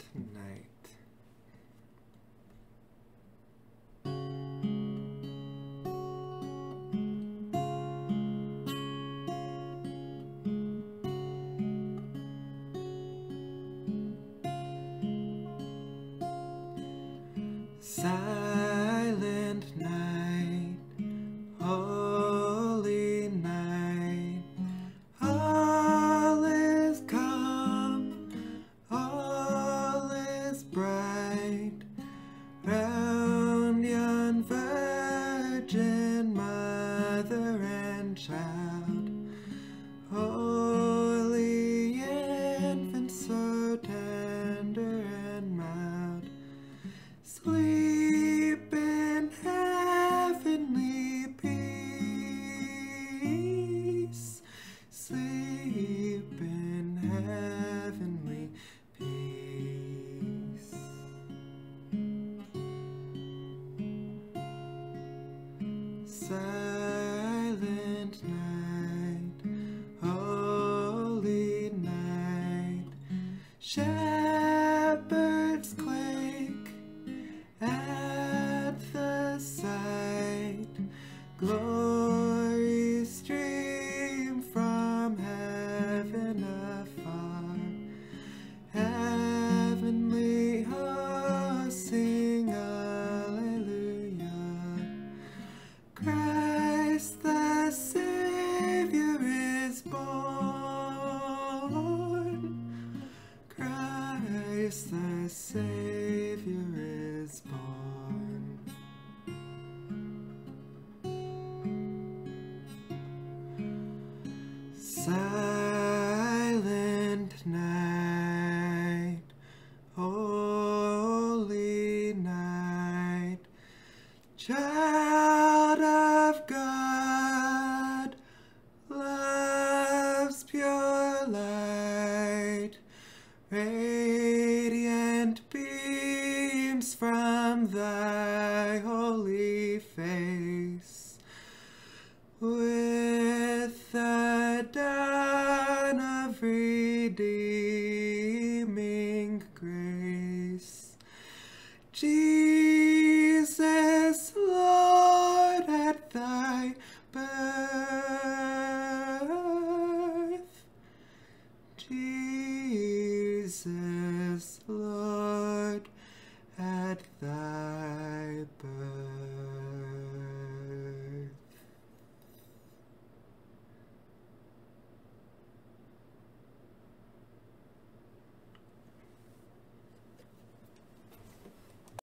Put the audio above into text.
night. Silent night, holy night, all is calm, all is bright, round yon virgin mother and child, holy infant so tender and mild, sleep in heavenly peace, sleep in heavenly peace. Silent night, holy night, shepherds quake at the sight, glories stream from heaven afar, heavenly hosts sing Alleluia. Christ the Saviour is born, Christ the Saviour is born. Silent night, holy night, child of God, love's pure light, radiant beams from thy holy face. With the dawn of redeeming grace, Jesus, Lord, at thy